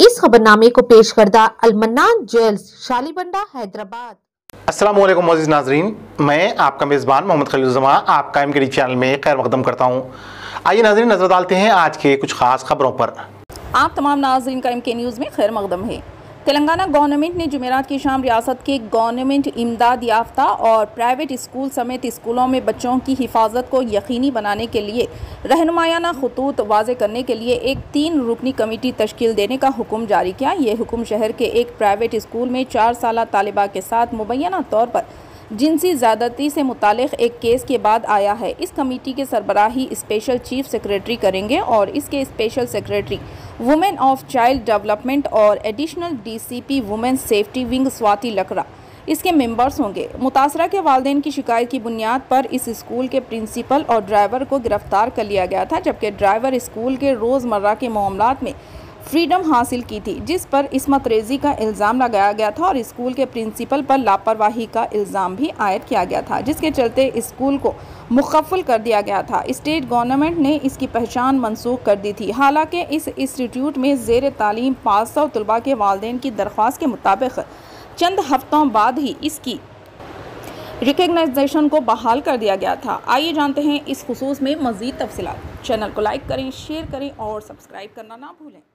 इस खबरनामे को पेश करदा अलमन्नान ज्वेल्स शालीबंडा हैदराबाद। अस्सलाम वालेकुम मोअज़्ज़िज़ नाज़रीन, मैं आपका मेज़बान मोहम्मद खलीलुज़्ज़मा आपका एमकेडी चैनल में खैर मक़दम करता हूँ। आइए नाज़रीन नज़र डालते हैं आज के कुछ ख़ास खबरों पर। आप तमाम नाज़रीन का एमके न्यूज़ में खैर मक़दम है। तेलंगाना गवर्नमेंट ने जुमेरात की शाम रियासत के गवर्नमेंट इमदाद याफ्ता और प्राइवेट स्कूल समेत स्कूलों में बच्चों की हिफाजत को यकीनी बनाने के लिए रहनुमायाना खतूत वाज़े करने के लिए एक 3 रुकनी कमेटी तश्कील देने का हुक्म जारी किया। ये हुक्म शहर के एक प्राइवेट स्कूल में 4 साला तालिबा के साथ मुबैना तौर पर जिनसी ज़्यादती से मुतालिक एक केस के बाद आया है। इस कमेटी के सरबराही स्पेशल चीफ सेक्रेटरी करेंगे और इसके special secretary women of child development और additional DCP women safety wing Swati Lakra इसके मेंबर्स होंगे। मुतासरा के वालिदैन की शिकायत की बुनियाद पर इस स्कूल के प्रिंसिपल और ड्राइवर को गिरफ्तार कर लिया गया था, जबकि ड्राइवर स्कूल के रोज़मर्रा के मामलात में फ्रीडम हासिल की थी, जिस पर इस्मत रेजी का इल्ज़ाम लगाया गया था और स्कूल के प्रिंसिपल पर लापरवाही का इल्ज़ाम भी आयद किया गया था, जिसके चलते स्कूल को मुखफ़्फ़ल कर दिया गया था। स्टेट गवर्नमेंट ने इसकी पहचान मनसूख कर दी थी। हालांकि इस इंस्टीट्यूट में ज़ेर तालीम 500 तलबा के वालिदैन की दरख्वास्त के मुताबिक चंद हफ्तों बाद ही इसकी रिकग्नाइजेशन को बहाल कर दिया गया था। आइए जानते हैं इस खुसूस में मज़ीद तफसीलात। चैनल को लाइक करें, शेयर करें और सब्सक्राइब करना ना भूलें।